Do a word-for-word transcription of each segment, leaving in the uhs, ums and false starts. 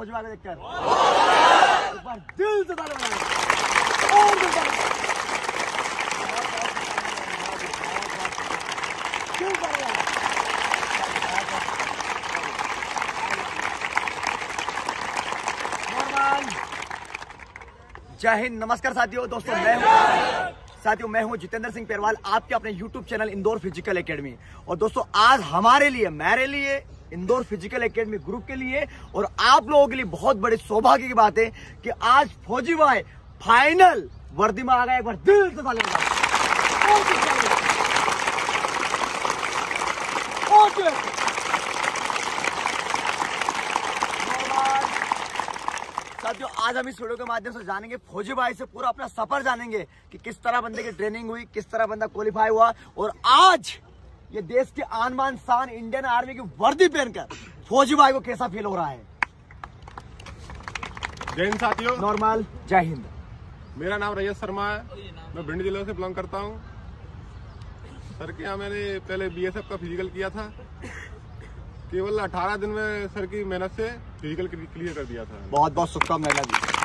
फौजी भाई को देखकर एक बार दिल से ताली बजाएं और दिल से जय हिंद। नमस्कार साथियों, दोस्तों मैं हूं साथियों मैं हूं जितेंद्र सिंह पेरवाल, आपके अपने YouTube channel Indore physical academy. और दोस्तों आज हमारे लिए, मेरे लिए, इंदौर फिजिकल एकेडमी ग्रुप के लिए और आप लोगों के लिए बहुत बड़ी सौभाग्य की बात है कि आज फौजी भाई फाइनल वर्दी में आ गए। एक बार दिल से ताली बजाओ। साथियों आज हम इस वीडियो के माध्यम से जानेंगे, फौजी भाई से पूरा अपना सफर जानेंगे कि किस तरह बंदे की ट्रेनिंग हुई, किस तरह बंदा क्वालिफाई हुआ और आज ये देश के आन बान शान इंडियन आर्मी की वर्दी पहनकर फौजी भाई को कैसा फील हो रहा है। जय हिंद साथियों। नॉर्मल। जय हिंद। मेरा नाम रजत शर्मा है, मैं भिंड जिले से बिलोंग करता हूँ। सर के यहाँ मैंने पहले बीएसएफ का फिजिकल किया था, केवल अठारह दिन में सर की मेहनत से फिजिकल क्लियर कर दिया था। बहुत बहुत शुभकामनाएं।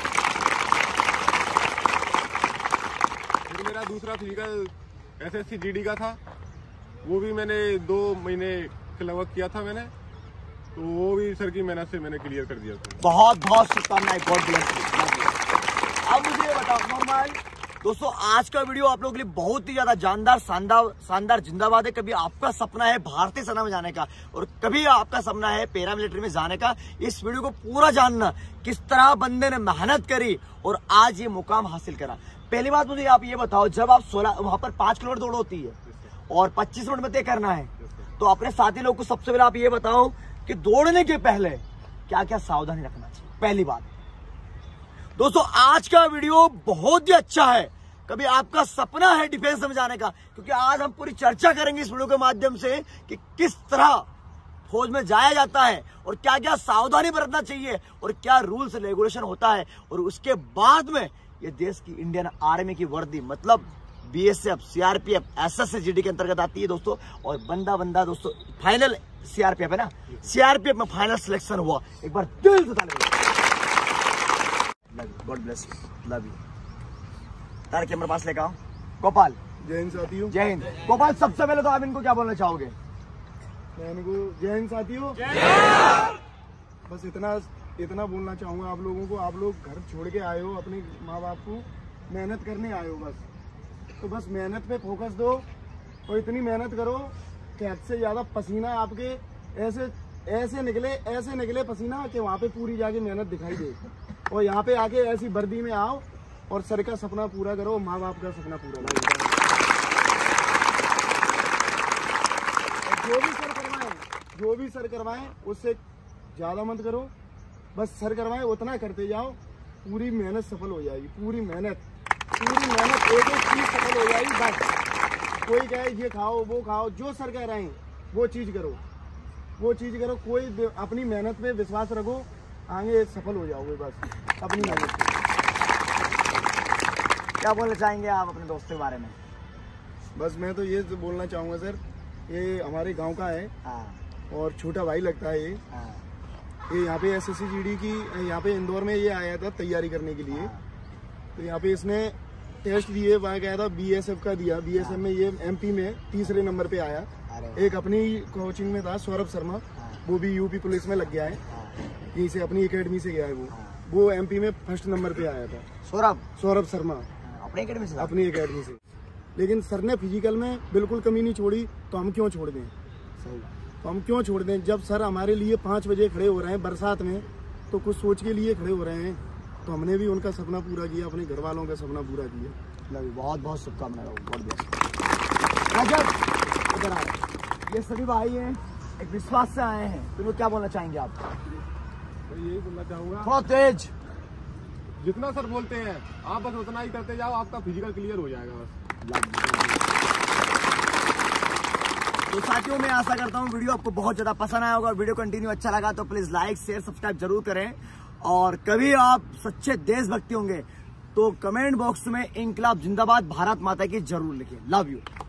फिर मेरा दूसरा फिजिकल एसएससी जीडी का था, वो भी मैंने दो महीने के लगभग किया था मैंने, तो वो भी सर की मेहनत से मैंने क्लियर कर दिया था। बहुत बहुत शुभकामनाएं। God bless you. अब मुझे ये बताओ नॉर्मल दोस्तों, आज का वीडियो आप लोगों के लिए बहुत ही ज्यादा जानदार शानदार शानदार जिंदाबाद है। कभी आपका सपना है भारतीय सेना में जाने का और कभी आपका सपना है पैरामिलिट्री में जाने का। इस वीडियो को पूरा जानना किस तरह बंदे ने मेहनत करी और आज ये मुकाम हासिल करा। पहली बात मुझे आप ये बताओ, जब आप सोलह वहां पर पांच किलोमीटर दौड़ होती है और पच्चीस मिनट में तय करना है, तो अपने साथी लोग को सबसे पहले आप ये बताओ कि दौड़ने के पहले क्या क्या सावधानी रखना चाहिए। पहली बात दोस्तों, आज का वीडियो बहुत ही अच्छा है। कभी आपका सपना है डिफेंस में जाने का, क्योंकि आज हम पूरी चर्चा करेंगे इस वीडियो के माध्यम से कि किस तरह फौज में जाया जाता है और क्या क्या सावधानी बरतना चाहिए और क्या रूल्स रेगुलेशन होता है। और उसके बाद में ये देश की इंडियन आर्मी की वर्दी मतलब बीएसएफ, सीआरपीएफ, एसएसजी के अंतर्गत आती है दोस्तों। और बंदा बंदा दोस्तों फाइनल सीआरपीएफ है ना, सीआरपीएफ में फाइनल सिलेक्शन हुआ। एक बार दिल से ताली बजाओ। God bless you, love you. तार कैमरा पास लेकर आओ। गोपाल। जय हिंद साथियों। जय हिंद। गोपाल सबसे पहले तो आप इनको क्या बोलना चाहोगे? मैं इनको जय हिंद साथियों, बस इतना इतना बोलना चाहूंगा आप लोगों को। आप लोग घर छोड़ के आए हो, अपने माँ बाप को मेहनत करने आए हो, बस तो बस मेहनत पे फोकस दो और इतनी मेहनत करो कि हद से ज्यादा पसीना आपके ऐसे ऐसे निकले ऐसे निकले पसीना कि वहाँ पे पूरी जाके मेहनत दिखाई दे। और यहाँ पे आके ऐसी वर्दी में आओ और सर का सपना पूरा करो, माँ बाप का सपना पूरा करो। जो भी सर करवाएं जो भी सर करवाएं उससे ज्यादा मत करो, बस सर करवाएं उतना करते जाओ, पूरी मेहनत सफल हो जाएगी। पूरी मेहनत पूरी मेहनत एक एक चीज सफल हो जाएगी। बस कोई कहे ये खाओ वो खाओ, जो सर कह रहे हैं वो चीज करो वो चीज करो कोई अपनी मेहनत पे विश्वास रखो, आगे सफल हो जाओगे बस अपनी मेहनत पे। क्या बोलना चाहेंगे आप अपने दोस्त के बारे में? बस मैं तो ये बोलना चाहूँगा सर, ये हमारे गांव का है और छोटा भाई लगता है ये ये यहाँ पे एसएससी जीडी की यहाँ पे इंदौर में ये आया था तैयारी करने के लिए। तो यहाँ पे इसने टेस्ट दिए, वहाँ गया था बीएसएफ का दिया, बीएसएफ में ये एमपी में तीसरे नंबर पे आया। एक अपनी कोचिंग में था सौरभ शर्मा, वो भी यूपी पुलिस में लग गया है, यहीं से अपनी एकेडमी से गया है वो वो एमपी में फर्स्ट नंबर पे आया था। सौरभ सौरभ शर्मा अपनी एकेडमी से अपनी एकेडमी से। लेकिन सर ने फिजिकल में बिल्कुल कमी नहीं छोड़ी, तो हम क्यों छोड़ दें? सही तो हम क्यों छोड़ दें? जब सर हमारे लिए पाँच बजे खड़े हो रहे हैं बरसात में, तो कुछ सोच के लिए खड़े हो रहे हैं, तो हमने भी उनका सपना पूरा किया, अपने घर वालों का सपना पूरा किया। बहुत बहुत शुभकामनाएं। इधर आए, ये सभी भाई हैं, एक विश्वास से आए हैं, तो क्या बोलना चाहेंगे आप? तो यही बोलना चाहूंगा, बहुत तेज जितना सर बोलते हैं आप बस उतना ही करते जाओ, आपका फिजिकल क्लियर हो जाएगा बस। तो साथियों मैं आशा करता हूँ वीडियो आपको बहुत ज्यादा पसंद आया होगा। वीडियो कंटिन्यू अच्छा लगा तो प्लीज लाइक शेयर सब्सक्राइब जरूर करें। और कभी आप सच्चे देशभक्ति होंगे तो कमेंट बॉक्स में इंकलाब जिंदाबाद भारत माता की जरूर लिखें। Love you.